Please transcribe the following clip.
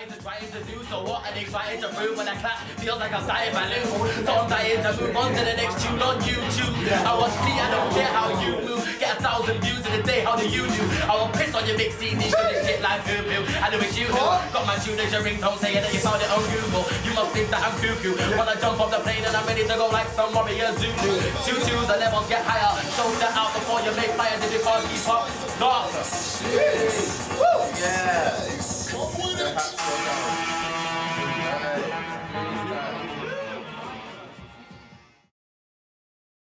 trying to do. So what are they trying to prove when I clap? Feels like I'm dying my loo. So I'm dying to move on to the next tune on YouTube. I want me, I don't care how you move. Get 1,000 views in a day, how do you do? I will piss on your big CD, cause it's shit like poo poo. I know it's you who got my tune as your ringtone, saying that you found it on Google. You must think that I'm cuckoo. When I jump off the plane and I'm ready to go like some warrior Zulu. Two twos, the levels get higher. So step out before you make fire, did you can't keep up? Nah.